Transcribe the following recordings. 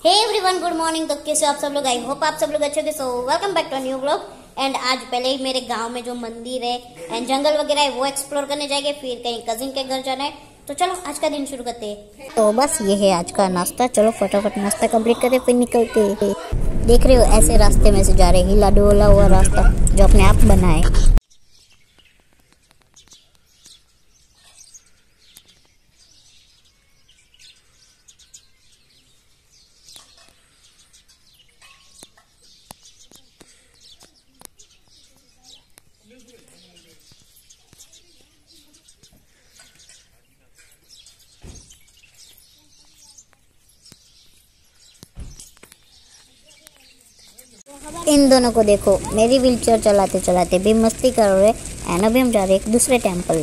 Hey everyone, good morning. तो कैसे आप सब लोग? आई होप आप सब लोग अच्छे होंगे। So welcome back to new blog. And आज पहले ही मेरे गांव में जो मंदिर है एंड जंगल वगैरह है वो एक्सप्लोर करने जाएंगे, फिर कहीं कजिन के घर जाना है। तो चलो आज का दिन शुरू करते हैं। तो बस ये है आज का नाश्ता। चलो फटाफट नाश्ता कंप्लीट करते फिर निकलते हैं। देख रहे हो ऐसे रास्ते में से जा रहे, हिला डोला हुआ रास्ता जो अपने आप बना है। इन दोनों को देखो, मेरी व्हीलचेयर चलाते चलाते भी मस्ती कर रहे हैं। एंड अभी हम जा रहे हैं एक दूसरे टेम्पल।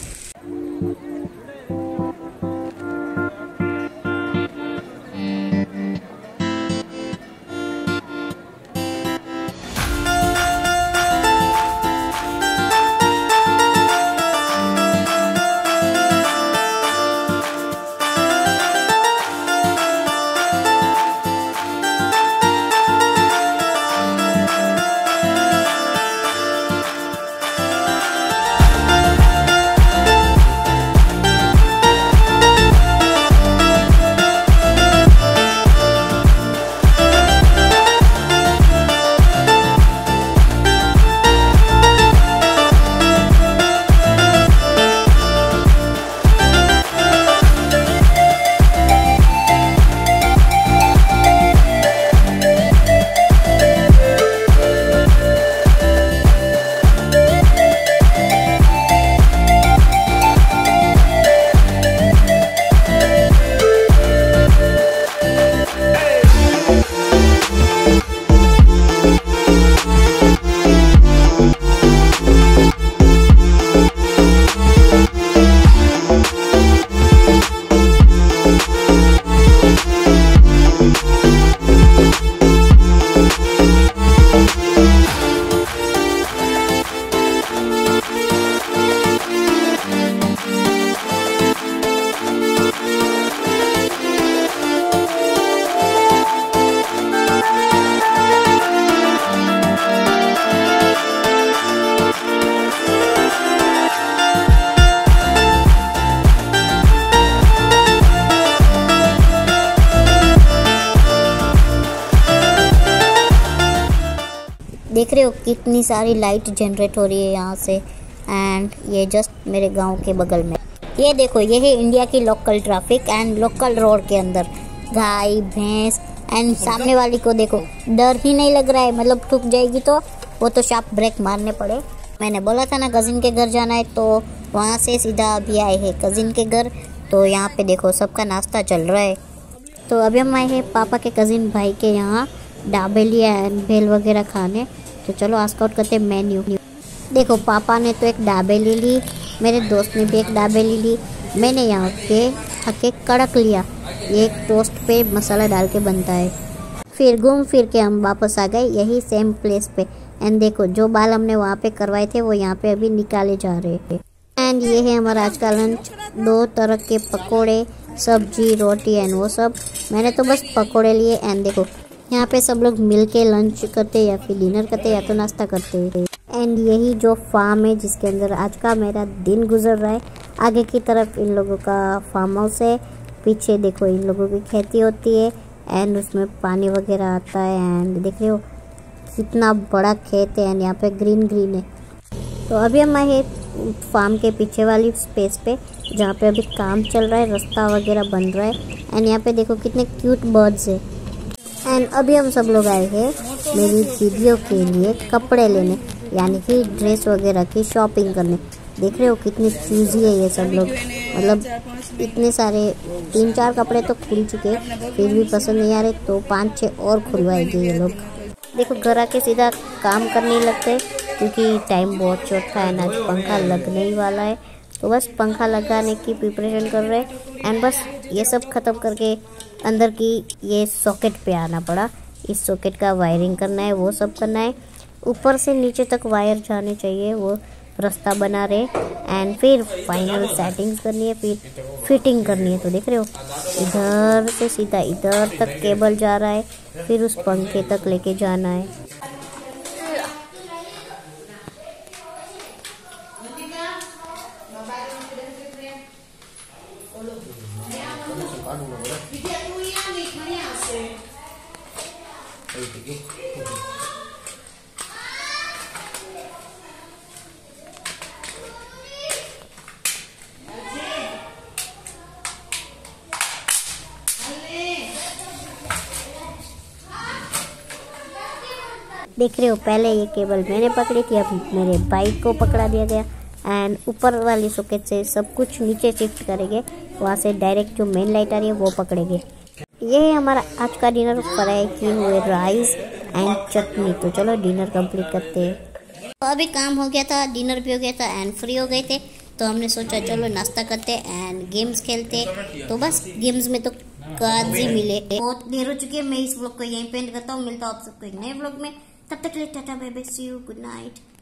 देख रहे हो कितनी सारी लाइट जनरेट हो रही है यहाँ से। एंड ये जस्ट मेरे गांव के बगल में। ये देखो, ये है इंडिया की local traffic and local road के अंदर गाय भैंस। एंड सामने वाली को देखो, डर ही नहीं लग रहा है, मतलब ठुक जाएगी तो वो तो शार्प ब्रेक मारने पड़े। मैंने बोला था ना कजिन के घर जाना है, तो वहाँ से सीधा अभी आए हैं कजिन के घर। तो यहाँ पे देखो सबका नाश्ता चल रहा है। तो अभी हम आए हैं पापा के कजिन भाई के यहाँ डाबेली एंड भेल वगैरह खाने। तो चलो आस्काउट करते मेन्यू। देखो पापा ने तो एक डाबेली ली, मेरे दोस्त ने भी एक डाबेली ली, मैंने यहाँ के खाके कड़क लिया। ये एक टोस्ट पे मसाला डाल के बनता है। फिर घूम फिर के हम वापस आ गए यही सेम प्लेस पे। एंड देखो जो बाल हमने वहाँ पे करवाए थे वो यहाँ पे अभी निकाले जा रहे हैं। एंड ये है हमारा आज का लंच। 2 तरह के पकोड़े, सब्जी, रोटी एंड वो सब। मैंने तो बस पकोड़े लिए। एंड देखो यहाँ पे सब लोग मिल के लंच करते या फिर डिनर करते या तो नाश्ता करते हैं। एंड यही जो फार्म है जिसके अंदर आज का मेरा दिन गुजर रहा है। आगे की तरफ इन लोगों का फार्म हाउस है, पीछे देखो इन लोगों की खेती होती है एंड उसमें पानी वगैरह आता है। एंड देख रहे हो कितना बड़ा खेत है एंड यहाँ पे ग्रीन ग्रीन है। तो अभी हम आए फार्म के पीछे वाली स्पेस पे जहाँ पे अभी काम चल रहा है, रास्ता वगैरह बन रहा है। एंड यहाँ पे देखो कितने क्यूट बर्ड्स है। एंड अभी हम सब लोग आए हैं मेरी वीडियो के लिए कपड़े लेने, यानी कि ड्रेस वगैरह की शॉपिंग करने। देख रहे हो कितनी चूजी है ये सब लोग, मतलब इतने सारे 3-4 कपड़े तो खुल चुके, फिर भी पसंद नहीं आ रहे तो 5-6 और खुलवाएंगे ये लोग। देखो घर आके सीधा काम करने लगते क्योंकि टाइम बहुत शॉर्ट था एंड आज पंखा लगने ही वाला है। तो बस पंखा लगाने की प्रिपरेशन कर रहे हैं। एंड बस ये सब ख़त्म करके अंदर की ये सॉकेट पे आना पड़ा। इस सॉकेट का वायरिंग करना है, वो सब करना है। ऊपर से नीचे तक वायर जाने चाहिए, वो रास्ता बना रहे एंड फिर फाइनल सेटिंग्स करनी है, फिर फिटिंग करनी है। तो देख रहे हो इधर से सीधा इधर तक केबल जा रहा है, फिर उस पंखे तक लेके जाना है। देख रहे हो पहले ये केबल मैंने पकड़ी थी, अब मेरे बाइक को पकड़ा दिया गया एंड ऊपर वाली सॉकेट से सब कुछ नीचे शिफ्ट करेंगे, वहाँ से डायरेक्ट जो मेन लाइट आ रही है वो पकड़ेंगे। ये है हमारा आज का डिनर, फ्राई किए हुए राइस एंड चटनी। तो चलो डिनर कंप्लीट करते हैं। तो अभी काम हो गया था, डिनर भी हो गया था एंड फ्री हो गए थे, तो हमने सोचा चलो नाश्ता करते एंड गेम्स खेलते। तो बस गेम्स में तो काजी मिले। बहुत देर हो चुकी है, मैं इस व्लॉग को यहीं पे एंड करता हूँ। मिलता हूँ आप सबको एक नए व्लॉग में, तब तक के लिए tata bye bye, see you, good night.